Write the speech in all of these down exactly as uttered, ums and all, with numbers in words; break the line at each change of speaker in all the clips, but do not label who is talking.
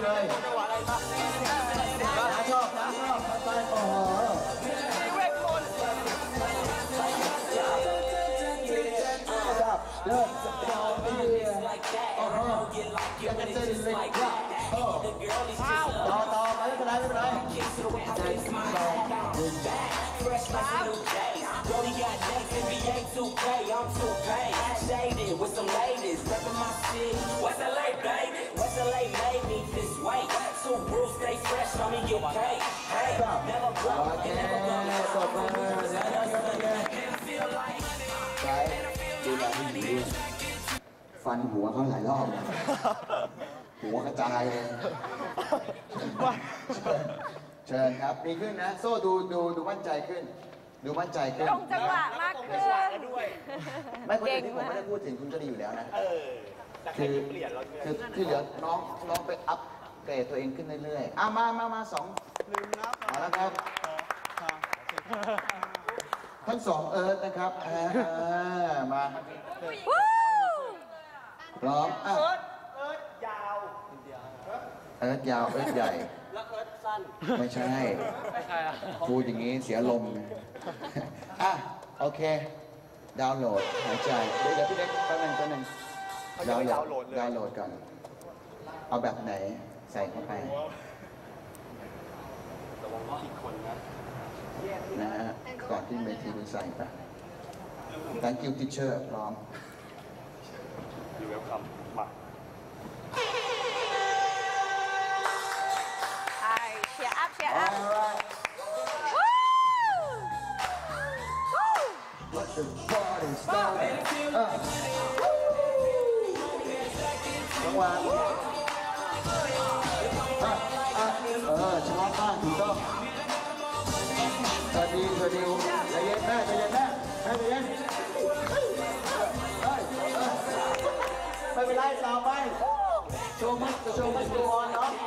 เลยน้าชอบน้าชอบไปโอ้โหเวทมนต์จับเลิกจับต่อไปโอ้โหยังจะเต้นเล็กจ้ะต่อต่อไปไม่เป็นไรไม่เป็นไรOnly got next N B A two K, I'm too paid. Shaded with some ladies, reppin' my city. West L A, baby. West L A made me this way. Two rules, stay fresh, on me get paid. Hey, never broke, never broke.
ใช่ดูแลผู้หญิงด้วยฟันหัวเขาหลายรอบหัวกระจายเลยเชิญครับดีขึ้นนะโซ่ดูดูดูมั่นใจขึ้นดูมั่นใจขึ้น
ตรงจังหวะมากขึ้น
ไม่คนอื่นที่ผมไม่ได้พูดถึงคุณก็ดีอยู่แล้วนะคือคือที่เหลือน้องน้องไปอัพเกรดตัวเองขึ้นเรื่อยๆอ่ะมามามาสองเอาแล้วครับทั้งสองเอิร์ธนะครับมาพร้อมอ่ะเอิร์ธเอิร์ธยาวเอิร์ธยาวเอิร์ธใหญ่แล้วเอิร์ธสั้นไม่ใช่พูดอย่างนี้เสียลมอ่ะโอเคดาวน์โหลดหายใจเดี๋ยวพี่เล็กแป๊บนึงแป๊บนึงดาวน์โหลดดาวน์โหลดก่อนเอาแบบไหนใส่เข้าไปนะฮะก่อนที่เมทีคุณใส่ไป thank you teacher พร้อม
อยู่เวลคัมมา
ใช่เชียร์อัพเชียร์อัพ
Let the party start จังหวะเออชนะบ้างถูกต้องสวัสดีสวัสดีใจเย็นแม่ใจเย็นแม่แม่ใจเย็นไม่เป็นไรสาวไปโชว์มันโชว์มันตัวเนาะ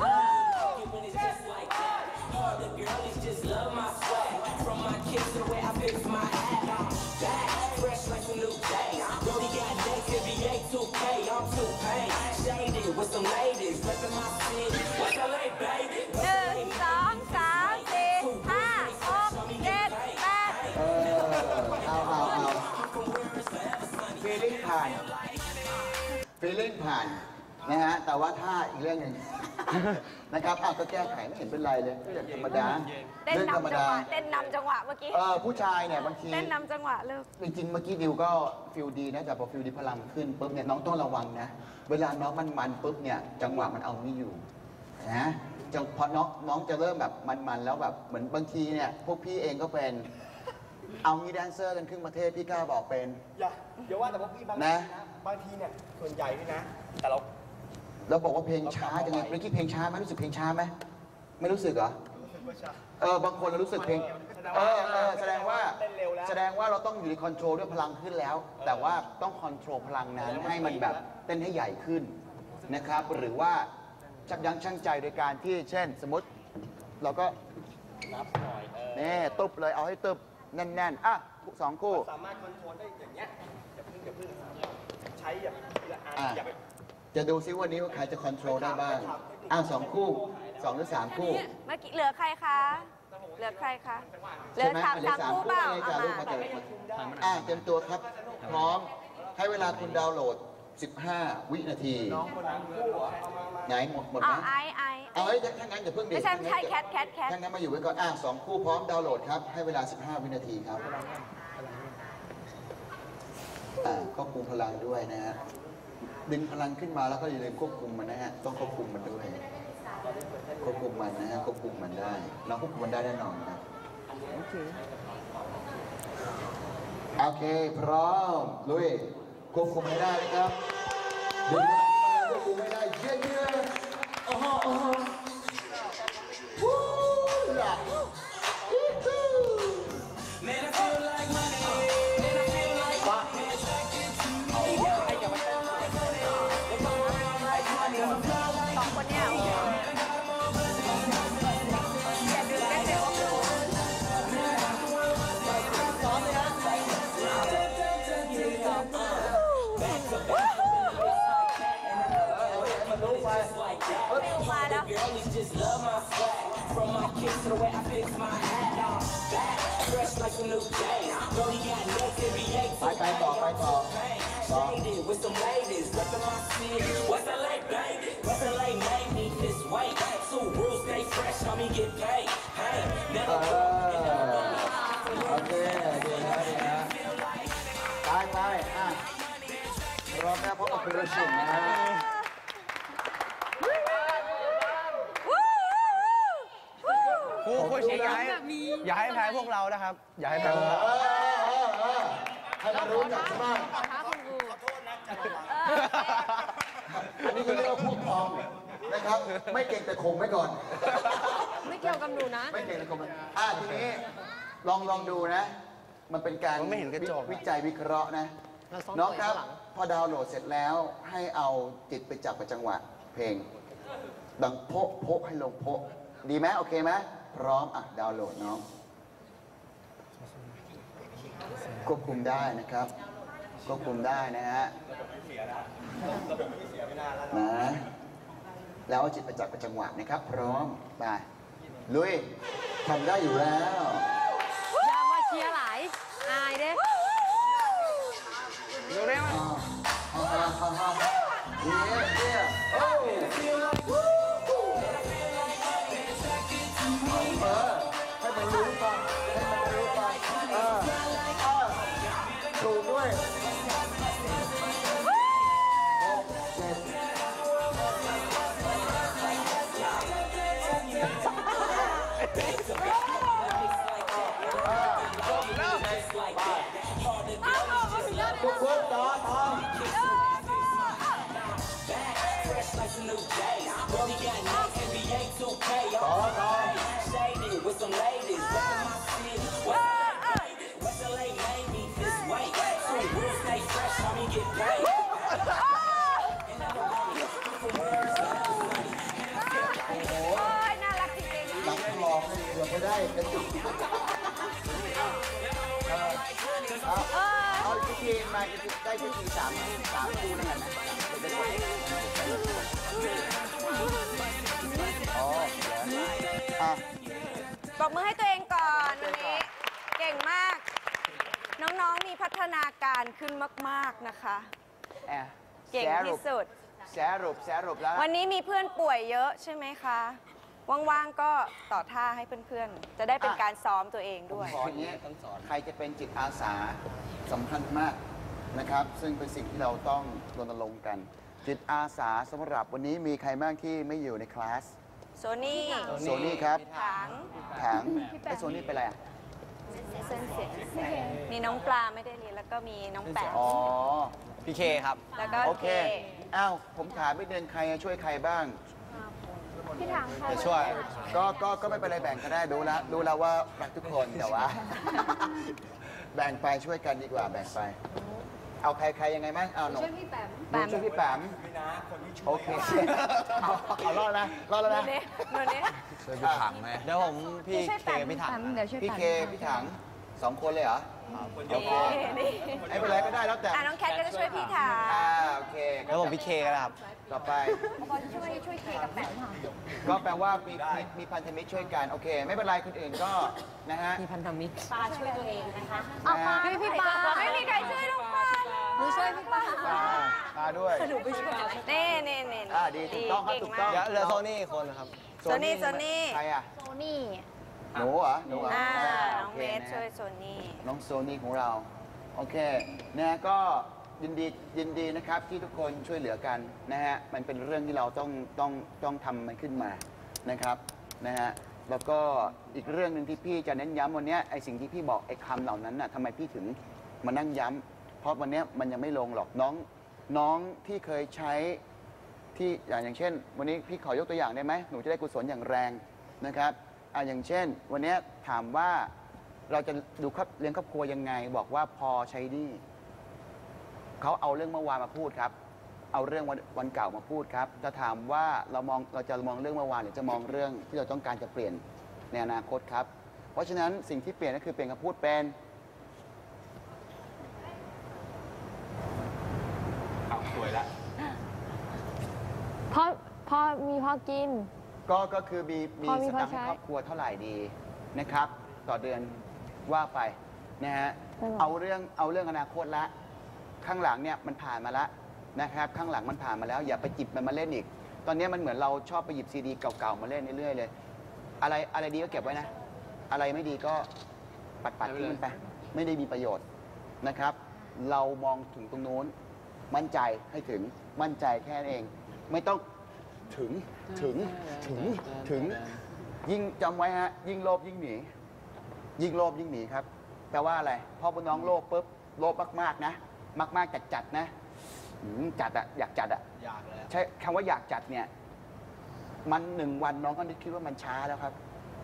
หนึ่งสองสามสี่ห้าหกเจ็ดแปด
เออเอาเอาเอาฟีลิ่งผ่านฟีลิ่งผ่านนะฮะแต่ว่าท่าอีกเรื่องหนึ่งนะครับอ้าวก็แก้ไขไม่เห็นเป็นไรเลยก็อย่างธรรมดา
เต้นนำจังหวะเต้นนำจังหวะเมื่อกี้
เออผู้ชายเนี่ยบางที
เต้นนำจังหวะเลิก
จริงๆเมื่อกี้ดิวก็ฟิลดีนะแต่พอฟิลดีพลังขึ้นปุ๊บเนี่ยน้องต้องระวังนะเวลาน้องมันมันปุ๊บเนี่ยจังหวะมันเอาไม่อยู่นะจังพอน้องน้องจะเริ่มแบบมันๆแล้วแบบเหมือนบางทีเนี่ยพวกพี่เองก็เป็นเอางี้แดนเซอร์กันครึ่งประเทศพี่กล้าบอกเป็น
อย่าเดี๋ยวว่าแต่พวกพี่บางทีนะบางทีเนี่ยส่วนใหญ่นี่นะแต่เรา
เราบอกว่าเพลงช้าจังไงเมื่อกี้เพลงช้าไหมรู้สึกเพลงช้าไหมไม่รู้สึกเหรอเออบางคนเรารู้สึกเพลงเออเออแสดงว่าแสดงว่าเราต้องอยู่ในคอนโทรลด้วยพลังขึ้นแล้วแต่ว่าต้องคอนโทรลพลังนั้นให้มันแบบเต้นให้ใหญ่ขึ้นนะครับหรือว่าชักยั้งชั่งใจโดยการที่เช่นสมมติเราก็นับหน่อยนี่ตุบเลยเอาให้ตุบแน่นๆอ่ะสองคู่
สามารถคอนโทรลได้อย่างเงี้ยอย่าพึ่งอย่าพึ่งใช้อย่าอย่าไป
จะดูซิวันนี้ว่าใครจะคอนโทรลได้บ้างอ้าวสองคู่สองหรือสามคู่
เมื่อกี้เหลือใครคะเหลือใครคะเหลือสามสามคู่เปล่าเอามา
อ่ะเตรียมตัวครับพร้อมให้เวลาคุณดาวน์โหลดสิบห้าวินาทีไหนหมดหมดนะ
ไอไอ
เอาไอ้ถ้างั้นอย่าเพิ่งเดี๋ยว
ไม่ใช่ไม่ใช่แคทแคทแคท
ถ้างั้นมาอยู่ไว้ก่อนอ่ะสองคู่พร้อมดาวน์โหลดครับให้เวลาสิบห้าวินาทีครับอ่าควบคุมพลังด้วยนะฮะดึงพลังขึ้นมาแล้วก็อย่าลืมควบคุมมันนะฮะต้องควบคุมมันด้วยควบคุมมันนะฮะควบคุมมันได้เราควบคุมมันได้แน่นอนนะโอเคโอเคพร้อมลุยควบคุมไม่ได้นะครับดึงควบคุมไม่ได้เยี่ยมเยี่ยมโอ้โหโอ้โหวู้ล่ะ
สองคนเนี่ยอย่าดึงได้เร็ว
some new days. Brody got nuts every eight
ไปไปต่อไปต่อต่อ
Shaded with some ladies, reppin' my city. West L A, baby. West L A made me this way. Two rules, stay fresh, on me get paid. Hey,
เอ
never
อโอเคดีนะดีนะไปไปอ่ะรอบแรกพบกับคุณรุ่งนะฮะ
ครูโค้ชอย่าให้อย่าให้แพ้พวกเรานะครับ อย่าให้แพ้พวกเรา
เออเออเออให้มันรู้จักใช่ไหม
ขอท้าคุณครู
อันนี้คือเรียกว่าพวกพองนะครับ ไม่เก่งแต่ข่มไว้ก่อน
ไม่เกี่ยวกับหนูนะ
ไม่เก่งแต่ข่มไว้อ่ะทีนี้ลองลองดูนะ มันเป็นการ
มันไม่เห็นกระจก
วิจัยวิเคราะห์นะ น้องครับ พอดาวน์โหลดเสร็จแล้วให้เอาจิตไปจับกับจังหวะเพลง ดังโพะโพะให้ลงโพะดีไหมโอเคไหมพร้อมอ่ะดาวน์โหลดน้องควบคุมได้นะครับควบคุมได้นะฮะนะแล้วเอาจิตไปจับกับจังหวะนะครับ พร้อมไปลุยทำได้อยู่แล้ว
อย่ามาเชียร์หลาย อายเด้
ดูได้ไหม
ฮ่าฮ่าฮ่าฮ่าเย้เย้โอ้เออให้มันรู้ไปให้มันรู้ไปเออเออถูกด้วยหกเจ็ดทุกคนต่อต่อ
fresh like some new days. Brody got nuts every eight, two K.
ต่อต่อ
Shaded with some ladies, reppin' my city. West L A, baby. West L A made me this way. Two rules, stay fresh, on me get paid.
โอ้ยน่ารักจริง
หลังทองเดี๋ยวไม่ได้กระจุกเอาเอาพิธีมาได้พิธีสามสามคู่นั่นแหละนะอ๋ออ่ะ
ๆปรบมือให้ตัวเองก่อนวันนี้ เก่งมาก น้องๆ มีพัฒนาการขึ้นมากๆนะคะ
แอะ
เก่งที่สุด
แสรุปแสรุปแล้ว
วันนี้มีเพื่อนป่วยเยอะใช่ไหมคะ ว่างๆ ก็ต่อท่าให้เพื่อนๆ จะได้เป็นการซ้อมตัวเอง
ผม
ด้วย
ขออย่างนี้ใครจะเป็นจิตอาสาสำคัญมากนะครับ ซึ่งเป็นสิ่งที่เราต้องรณรงค์กัน จิตอาสาสำหรับวันนี้มีใครบ้างที่ไม่อยู่ในคลาส
โซนี่
โซนี่ครับ
ถัง
ถังไอ้โซนี่เป็นอะไรอ่ะ
เส้นเสียงมีน้องปลาไม่ได้เรียนแล้วก็มีน้องแปะ
อ๋อ
พี่เคครับ
แล้วก็
โอ
เค
เค อ้าว ผมถามไม่เดือนใครช่วยใครบ้าง
จะช่วย
ก็ก็ก็ไม่เป็นไรแบ่งก็ได้รู้แล้วรู้แล้วว่ารักทุกคนแต่ว่า แบ่งไปช่วยกันดีกว่าแบ่งไป เอาใครใครยังไงมั้งเอาหนูช่วยพี่แปมช่วยพี่แปมโอเคเอาเอารอดนะรอดแล้ว
หนู
นะ
เนี้ยหนูเนี้ย
ช่วยพี่ถังไหมเดี๋ยวผมพี่เคพี่ถัง
พี่เคพี่ถังสองคนเลยเหรอโอเค
นี่นี่
ไม่เป็นไรก็ได้แล้วแต่
อ่ะน้องแคทก็จะช่วยพี่ถัง
อ่าโอเค
เดี๋ยวผมพี่เคก็ได้ครับ
ต่อไป
ช่วยช่วยเคกับแปะค่ะ
ก็แปลว่ามีมีมีพันธมิตรช่วยกันโอเค ไม่เป็นไรคนอื่นก็นะฮะ
มีพันธมิตร
นะฮะ
ช่วยพี่ปาไม่มีใครช่วยน้องปาหนูช่วยพี่ปา
ปลาปลาด้วย
นี่นี่นี่
อ่าดีถูกต้องครับ
เก่ง
ถูก
มา
ต้อง
ก
เดี๋ยวเหลือโซนี่อีกคนนะครับ
โซนี่โซนี่
ใครอ่ะ
โซนี่
หนูเหรอหนูเหรอ
อ่า
อ่า
น้อง
โค
เมส
นะ
ช่วยโซนี่
น้องโซนี่ของเรา โอเคนะก็ยินดียินดีนะครับที่ทุกคนช่วยเหลือกันนะฮะมันเป็นเรื่องที่เราต้องต้องต้องทำมันขึ้นมานะครับนะฮะแล้วก็อีกเรื่องหนึ่งที่พี่จะเน้นย้ำวันเนี้ยไอสิ่งที่พี่บอกไอคำเหล่านั้นน่ะทำไมพี่ถึงมานั่งย้ำเพราะวันเนี้ยมันยังไม่ลงหรอกน้องน้องที่เคยใช้ที่อย่างอย่างเช่น วันนี้พี่ขอยกตัวอย่างได้ไหมหนูจะได้กุศลอย่างแรงนะครับอ่าอย่างเช่น วันเนี้ยถามว่าเราจะดูครอบเลี้ยงครอบครัวยังไง บอกว่าพอใช้หนี้เขาเอาเรื่องเมื่อวานมาพูดครับ เอาเรื่องวันวันเก่ามาพูดครับ จะถามว่าเรามองเราจะมองเรื่องเมื่อวานหรือจะมองเรื่องที่เราต้องการจะเปลี่ยนในอนาคตครับ เพราะฉะนั้นสิ่งที่เปลี่ยนก็คือเปลี่ยนคำพูดเป็น
สวยแล้ว
พอพอมีพอกิน
ก็ก็คือมีมี
พอมี
ส
พอ
ตังค์
ใช้
ให้ครอบครัวเท่าไหร่ดีนะครับ ต่อเดือนว่าไปนะฮะเอาเรื่องเอาเรื่องอนาคตละข้างหลังเนี่ยมันผ่านมาแล้วนะครับข้างหลังมันผ่านมาแล้ว อย่าไปจิบมันมาเล่นอีก ตอนนี้มันเหมือนเราชอบไปหยิบซีดีเก่าๆมาเล่นเรื่อยๆเลยอะไรอะไรดีก็เก็บไว้นะ อะไรไม่ดีก็ปัดปัดทิ้งมันไปไม่ได้มีประโยชน์นะครับ เรามองถึงตรงโน้นมั่นใจให้ถึงมั่นใจแค่นั้นเอง ไม่ต้องถึงถึงถึงถึงยิ่งจำไว้ฮะยิ่งโลภยิ่งหนียิ่งโลภยิ่งหนีครับแปลว่าอะไรพ่อบุญน้องโลภปุ๊บโลภมากๆนะมากๆจัดๆนะอืมจัดอะอยากจัดอะ
อยากเลย
ใช้คำว่าอยากจัดเนี่ยมันหนึ่งวันน้องก็นึกคิดว่ามันช้าแล้วครับ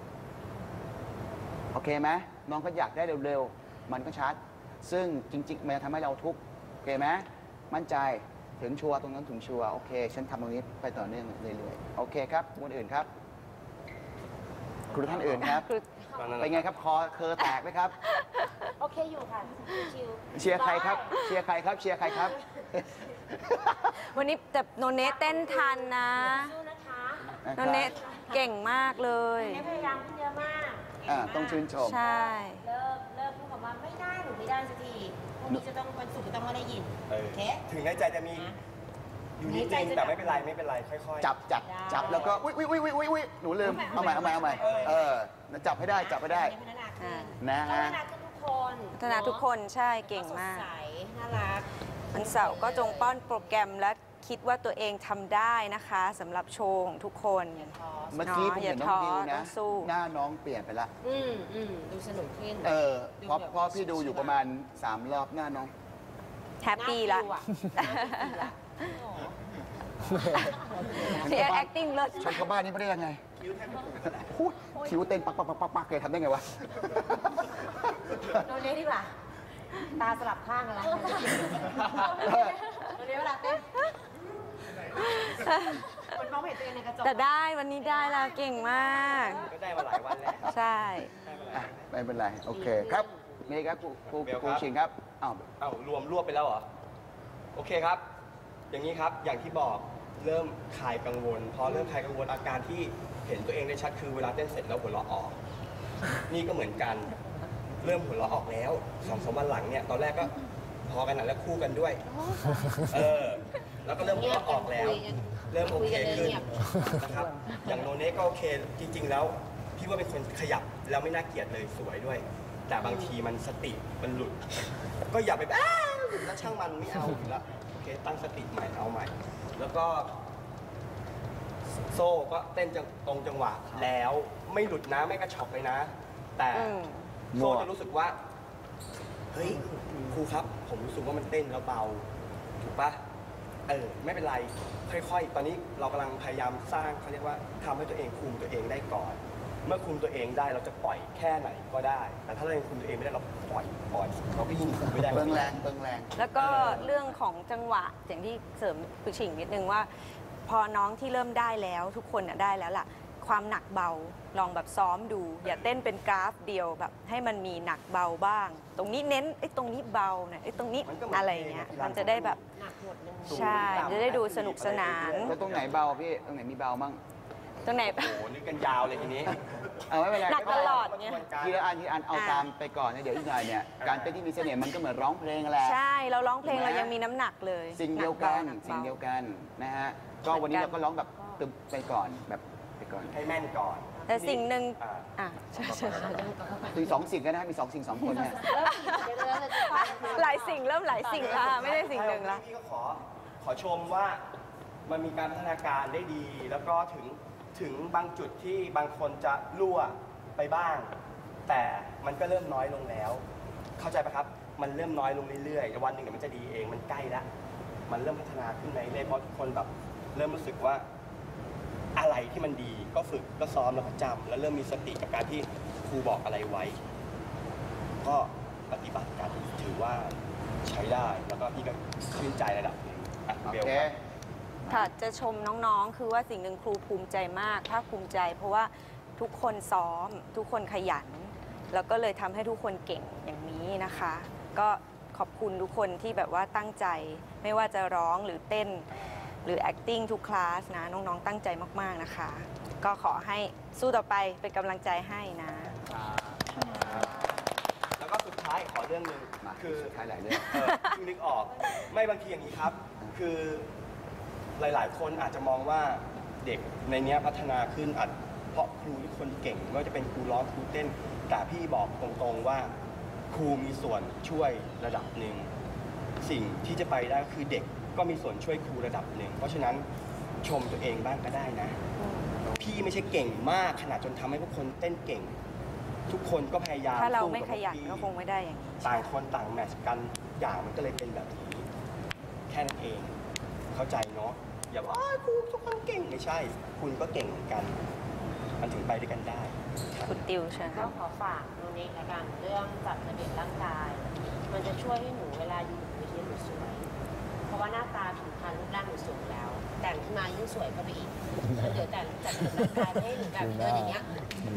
โอเคไหมน้องก็อยากได้เร็วๆมันก็ชัดซึ่งจริงๆมันจะทำให้เราทุกข์โอเคไหมมั่นใจถึงชัวร์ตรงนั้นถึงชัวร์โอเคฉันทำตรงนี้ไปต่อเนื่องเรื่อยๆโอเคครับคนอื่นครับครูท่านอื่นครับเป็นไงครับคอเคอแตกไหมครับ
โอเคอยู่ค่ะชิว
เชียร์ใครครับเชียร์ใครครับเชียร์ใครครับ
วันนี้แต่โนเนเต้นทันนะ
สู้นะคะ
โนเนเก่งมากเลย
เนี่ยพยายามขึ้นเยอะมาก
อ่าต้องชื่นชม
ใช่
เริ่มเริ่มพูดคำว่าไม่ได้หนูไม่ได้สักทีพรุ่งนี้จะต้องวันศุกร์จะต้องมาได้ยิน
เออ
โอเค
ถึงในใจจะมีอยู่นิดนึงแต่ไม่เป็นไรไม่เป็นไรค่อยๆ
จับจับจับแล้วก็อุ้ยอุ้ยอุ้ยอุ้ยอุ้ยหนูลืมเอาใหม่เอาใหม่เอาใหม่เออจับให้ได้จับให้ได้
พัฒนาขึ้น
นะ
พั
ฮะ
ฒนาขึ้นทุกคน
พัฒนาทุกคนใช่เก่งมาก
สดใสน่ารัก
วันเสาร์ก็จงป้อนโปรแกรมและคิดว่าตัวเองทำได้นะคะสำหรับโชว์ของทุกคน
เมื่อกี้ผมเห็นน้องดิว
ต้
นะ
องสู้
หน้าน้องเปลี่ยนไปละ
อืมอืมดูสนุกขึ้น
เออเพราะเพราะพี่ดูอยู่ประมาณสามรอบหน้าน้อง
แฮปปี้ละ
น่าฟิวอะ
เสีย acting เลิศ
ชนเข้าบ้านนี้ไม่ได้ยังไงพูดคิ้วเต้นปักปักปักปักปักเลยทำได้ไงวะ
โดนเนี้ดีกว่า ตาสลับข้างกันแล้วโดนเนี้เวลาเต้นคนมองไม่เห็นตัวเองในกระจก
แต่ได้วันนี้ได้แล้วเก่งมาก
ก็ได้มาหลายวันแล้ว
ใช่
อ่ะไม่เป็นไร โอเคครับนี่ครับครูครู
เบลครับ
ครูชิงครับอ้าว
เอ้ารวมรวบไปแล้วเหรอ โอเคครับ อย่างนี้ครับอย่างที่บอกเริ่มคลายกังวลพอเริ่มคลายกังวลอาการที่เห็นตัวเองได้ชัดคือเวลาเต้นเสร็จแล้วหัวเราะออก นี่ก็เหมือนกันเริ่มหัวเราะออกแล้วสองสามวันหลังเนี่ยตอนแรกก็พอกันหนักแล้วคู่กันด้วยเออแล้วก็เริ่มหัวเราะออกแล้ว เริ่มโอเคขึ้นนะครับอย่างโนเน่ก็โอเคจริง ๆ แล้วพี่ว่าเป็นคนขยับแล้วไม่น่าเกลียดเลยสวยด้วย แต่บางทีมันสติมันหลุด ก็อย่าไปแบบอ้าวแล้วช่างมันไม่เอาอยู่แล้วโอเคตั้งสติใหม่เอาใหม่ แล้วก็โซ่ก็เต้นจังตรงจังหวะแล้วไม่หลุดนะไม่กระชอกเลยนะ แต่
อืม
โซ่จะรู้สึกว่าเฮ้ยครูครับ ผมรู้สึกว่ามันเต้นแล้วเบาถูกปะเออไม่เป็นไรค่อยๆ ตอนนี้เรากำลังพยายามสร้างเขาเรียกว่าทำให้ตัวเองคุมตัวเองได้ก่อน เมื่อคุมตัวเองได้เราจะปล่อยแค่ไหนก็ได้ แต่ถ้าเรายังคุมตัวเองไม่ได้เราปล่อยปล่อยเราก็ยิ่งคุมไม่ได้
เบิ้งแรงเบิ้งแรง
แล้วก็เรื่องของจังหวะอย่างที่เสริมคือฉิงนิดนึงว่า พอน้องที่เริ่มได้แล้วทุกคนน่ะได้แล้วล่ะ ความหนักเบาลองแบบซ้อมดู อย่าเต้นเป็นกราฟเดียวแบบให้มันมีหนักเบาบ้าง ตรงนี้เน้นไอ้ตรงนี้เบาหน่อยไอ้ตรงนี้อะไรเงี้ยมันจะได้แบบ
หนักหมดเลย
ใช่จะได้ดูสนุกสนาน
แล้วตรงไหนเบาพี่ตรงไหนมีเบามั่ง
ตรงไหน
โอ้โหนึกกันยาวเลยทีนี้
เอาไม่เป็นไร
หนักตลอดไง
ทีละอันทีละอันเอา
อ่ะ
ตามไปก่อนนะเดี๋ยวอีกหน่อยเนี่ยการเต้นที่มีเสน่ห์มันก็เหมือนร้องเพลงแหละ
ใช่เราร้องเพลง
ถูกไหม
เรายังมีน้ำหนักเลย
สิ่งเดียวกัน
หบาหบา
สิ่งเดียวกันนะฮะก็วันนี้เราก็ร้องแบบตึมไปก่อนแบบไปก่อน
ให้แม่นก่อน
แต่สิ่งหนึ่ง
อ่า
อ่ะใช่ใช่ใช่
ถึงสองสิ่งกันนะมีสองสิ่งสองคนเนี่ย
หลายสิ่งเริ่มหลายสิ่งละไม่ได้สิ่งหนึ่งละ
พี่ก็ขอขอชมว่ามันมีการพัฒนาการได้ดี แล้วก็ถึงถึงบางจุดที่บางคนจะรั่วไปบ้าง แต่มันก็เริ่มน้อยลงแล้ว เข้าใจปะครับ มันเริ่มน้อยลงเรื่อยๆวันหนึ่งเดี๋ยวมันจะดีเองมันใกล้แล้วมันเริ่มพัฒนาขึ้นไปเรื่อยๆเพราะทุกคนแบบเริ่มรู้สึกว่าอะไรที่มันดีก็ฝึกก็ซ้อมแล้วก็จำแล้วเริ่มมีสติกับการที่ครูบอกอะไรไว้ ก็ปฏิบัติกันถือว่าใช้ได้แล้วก็พี่ก็ชื่นใจระดับหนึ่งอ่ะ
โอ
เบล
เค
ครับ
ค่ะจะชมน้องๆ คือว่าสิ่งหนึ่งครูภูมิใจมากภาคภูมิใจ เพราะว่าทุกคนซ้อม ทุกคนขยัน แล้วก็เลยทำให้ทุกคนเก่งอย่างนี้นะคะ ก็ขอบคุณทุกคนที่แบบว่าตั้งใจ ไม่ว่าจะร้องหรือเต้น หรือ acting ทุกคลาสนะ น้องๆ ตั้งใจมากๆนะคะ ก็ขอให้สู้ต่อไปเป็นกำลังใจให้นะ
แล้วก็สุดท้ายขอเรื่องหนึ่ง
มา
คือ
สุดท้ายหลายเรื่อง
เออเพิ่งนึกออกไม่บางทีอย่างนี้ครับ คือหลาย ๆ คนอาจจะมองว่าเด็กในเนี้ยพัฒนาขึ้นอาจเพราะครูทุกคนเก่งไม่ว่าจะเป็นครูร้องครูเต้นแต่พี่บอกตรงๆว่าครูมีส่วนช่วยระดับหนึ่งสิ่งที่จะไปได้ก็คือเด็กก็มีส่วนช่วยครูระดับหนึ่งเพราะฉะนั้นชมตัวเองบ้างก็ได้นะ พี่ไม่ใช่เก่งมากขนาดจนทำให้พวกคนเต้นเก่ง ทุกคนก็พยายาม
ถ้าเรา
สู้
ไม่
กับ
ขยัน
พี่
ก็คงไม่ได้อย่างนี้
ต่างคนต่างแมทช์กันอย่างมันก็เลยเป็นแบบนี้ แค่นั้นเอง เข้าใจเนาะอย่าว่าอ้าวครูทุกคนเก่งไม่ใช่ คุณก็เก่งเหมือนกัน มันถึงไปด้วยกันได้ครับ
คุณติวเชิญค
ก็
รับ
ขอฝากโนเนกละกันเรื่องจัดระเบียบร่างกาย มันจะช่วยให้หนูเวลาอยู่บนเวทีหนูสวย เพราะว่าหน้าตาผิวพรรณรูปร่างหนูสวยแล้ว แต่งขึ้นมายิ่งสวยเข้าไปอีกเดี๋ยวแต่งจัดระเบียบร่างกายไม่ให้หนูแบบเดินอย่างเงี้ย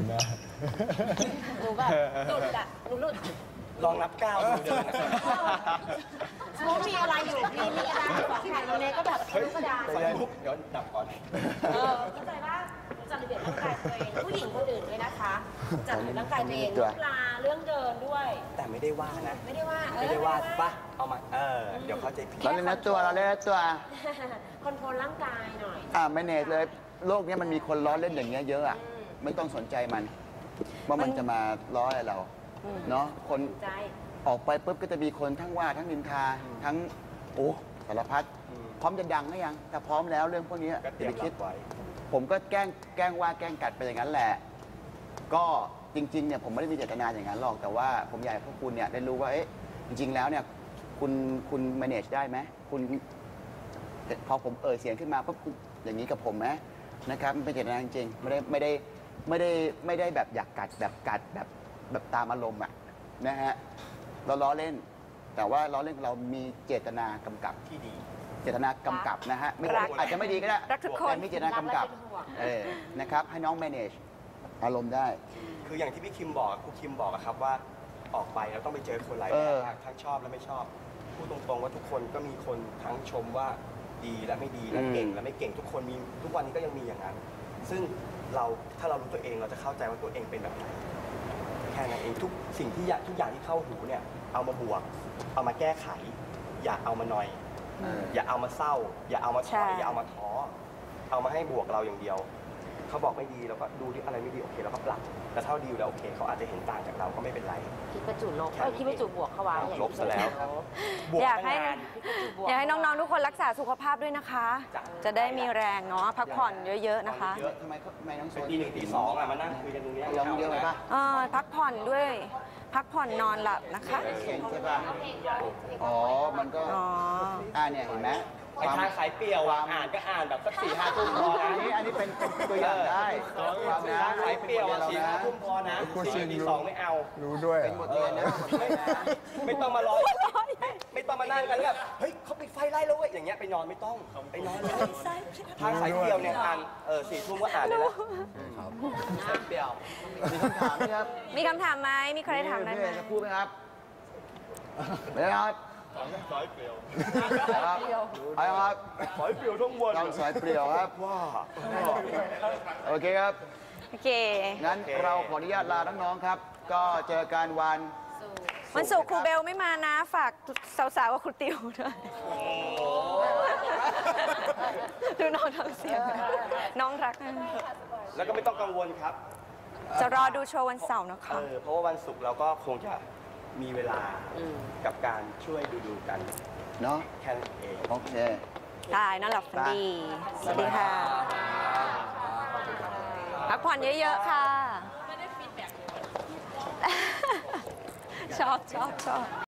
หนูแบบหลุดอะหนูหลุด
ลองนับก้าวดูเดิน
สมมติมีอะไรอยู่มีมีกระดานอยู่สองแผ่นโนเนกก็แบบทะลุกระดาน
ไฟลุกเดี๋ยวดับก่อน
เออเข้าใจว่าจัดระเบียบร่างกายตัวเองผู้หญิงคนอื่นด้วยนะคะจัดระเบียบร่างกายตัวเองเรื่องลาเรื่องเดินด้วย
แต่ไม่ได้ว่านะ
ไม่ได้ว่าเออ
ไม่ได้ว่าปะเอามา เออ เดี๋ยวเข้าใจผิด
เราเล่นนะตัวเราเล่นนะตัว
คอนโทรลร่างกายหน่อย
อ่าไม่เนตเลยโลกนี้มันมีคนล้อเล่นอย่างเงี้ยเยอะอ่ะ
อืม
ไม่ต้องสนใจมันว่ามันจะมาล้ออะไรเราเนาะคน
ใจ
ออกไปปุ๊บก็จะมีคนทั้งว่าทั้งนินทาทั้งโอ้สารพัด
อืม
พร้อมจะดังหรือยังถ้าพร้อมแล้วเรื่องพวกนี้
ก็เต
อ
รีย
ย่าม ไป
รั
คิด
บไว้
ผมก็แกล้งแกล้งว่าแกล้งกัดไปอย่างนั้นแหละ ก็จริงๆเนี่ยผมไม่ได้มีเจตนาอย่างนั้นหรอกแต่ว่าผมอยากให้พวกคุณเนี่ยได้รู้ว่าเอ๊ะจริง ๆ แล้วเนี่ยคุณคุณ manage ได้ไหมคุณพอผมเอ่ยเสียงขึ้นมาปุ๊บคุณอย่างนี้กับผมไหมนะครับมันเป็นเจตนาจริงๆไม่ได้ไม่ได้ไม่ได้ไม่ได้แบบอยากกัดแบบกัดแบบแบบตามอารมณ์อะนะฮะเราล้อเล่น แต่ว่าล้อเล่นของเรามีเจตนากำกับ
ที่ดี
เจตนากำกับนะฮะไม่
รัก
อาจจะไม่ดีก็ได้
รักทุกคน
แต่มีเจตนากำกับ
รักและเป็นห่วง
เออนะครับให้น้อง manage อารมณ์ได้
คืออย่างที่พี่คิมบอกครูคิมบอกอะครับว่าออกไปแล้วต้องไปเจอคนหลาย
เอ
แบ
อ
บมากทั้งชอบและไม่ชอบพูดตรงๆว่าทุกคนก็มีคนทั้งชมว่าดีและไม่ดีและ
อืม
เก่งและไม่เก่งทุกคนมีทุกวันนี้ก็ยังมีอย่างนั้น ซึ่งเราถ้าเรารู้ตัวเองเราจะเข้าใจว่าตัวเองเป็นแบบไหนแค่นั้นเองทุกสิ่งที่อยากทุกอย่างที่เข้าหูเนี่ยเอามาบวก เอามาแก้ไข อย่าเอามาหน่อย
เออ
อย่าเอามาเศร้า อย่าเอามาถ
ใช่
อยอย่าเอามาท้อเอามาให้บวกเราอย่างเดียว เขาบอกไม่ดีเราก็ดูที่อะไรไม่ดีโอเคเราก็ปรับแต่ถ้าดีแล้วโอเคเขาอาจจะเห็นต่างจากเราก็ไม่เป็นไร
คิดประจุลบเอ้ยคิดประจุบวกเข้าไว้
ลบซะแล้วบวก
อยากให้
ตั้งนาน
อยากให้น้องๆทุกคนรักษาสุขภาพด้วยนะคะ จะได้มีแรงเนาะพักผ่อนเยอะๆนะคะ
เยอะทำไมเขาทำไมน้องโซ
เป็น
น
ตีหนึ่งตีสองอ่ะมานั่งคุยกันตรงเนี้ย
ร้องเยอะไปปะ
เออพักผ่อนด้วย พักผ่อนนอนหลับนะคะ
เก่งใช่ปะอ๋อ มันก็
อ๋อ
อ่าเนี่ยเห็นไหม
ไอ้ทางสายเปรี้ยวอ่ะอ่านก็อ่านแบบสักสี่ห้าทุ่มพอ
อั
นะ
นนี้อันนี้เป็นเป็นตัวอย่างได้ความนะ
ทางสายเปรี้ยวอ่ะ
เรา
สี่
นะ
ห้าทุ่มพอนะตีหนึ่งตีสองไม่เอา
รู้ด้วย
เป็นบทเรียนนะบทเรียนนะ
ไม่ต้องมารอไม่ไม่ต้องมานั่งกันแล้วแบบเฮ้ยเขาปิดไฟไล่แล้วเว้ยอย่างเงี้ยไปนอนไม่ต้องไปนอนเลยทางสายเปรี้ยวเนี่ยอ่านเออสี่ทุ่มก็อ่านได้แล้วสายเปรี้ยว
มีคำถามไหมครับ
มีคำถามไหมมีใครถามได้
พี่
ไหม
จะพูดไหมครับไม่ครับ
สายเปรี้ยว
ครับเอาละครับ
สายเปรี้ยวทั้งวัน
เราสายเปลี่ยวครับ
ว้า
โอเคครับ
โอเค
งั้นเราขออนุญาตลาน้องๆครับ ก็เจอกันวัน
วันศุกร์ครูเบลไม่มานะ ฝากสาวๆกับครูติวด้วยดูน้องทำเสียง น้องรักนะ
แล้วก็ไม่ต้องกังวลครับ
จะรอดูโชว์วันเสาร์นะ
เอ
คะ
อเพราะว่าวันศุกร์เราก็คงจะมีเวลากับการช่วยดูดูๆกัน
เนาะ
แค่นั้นเอง
โอเค
ตายนอนหลับฝันดี สวัสดีค่ะ พักผ่อนเยอะๆค่ะ ไม่ได้ฟีดแบ็กชอบชอบชอบ